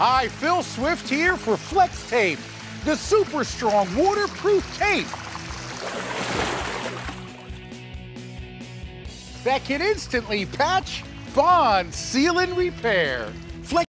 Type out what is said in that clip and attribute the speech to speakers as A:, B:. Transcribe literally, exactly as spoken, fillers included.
A: Hi, Phil Swift here for Flex Tape, the super strong waterproof tape that can instantly patch, bond, seal, and repair.